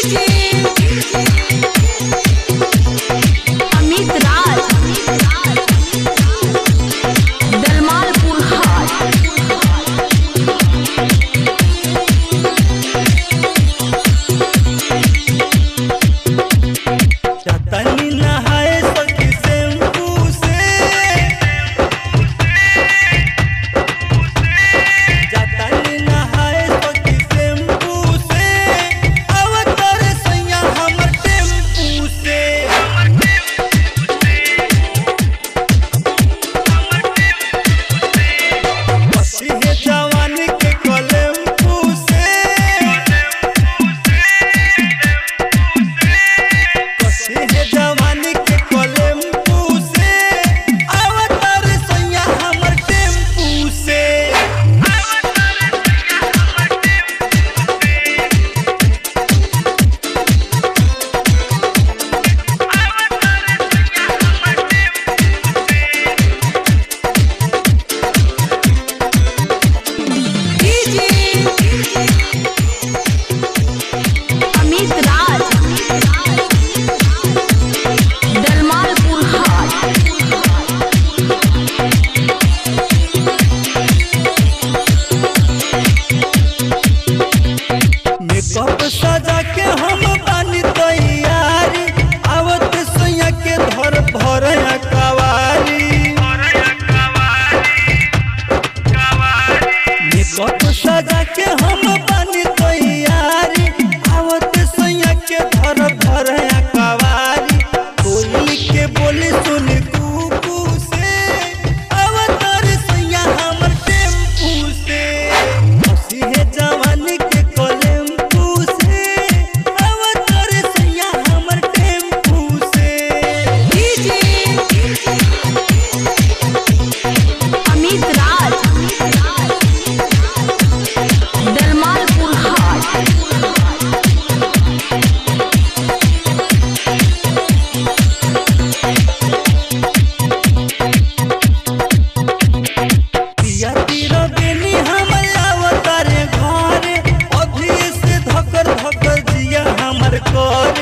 सजा के हम बानी तैयारी आवत सैया के धर भर कवारी सजा के हम बानी तैयारी आवत सैया के धर भर कवारी कोयली के बोली सुन कुकू से अवतार सैया हमर टेम्पू से हंसी है जवानी के को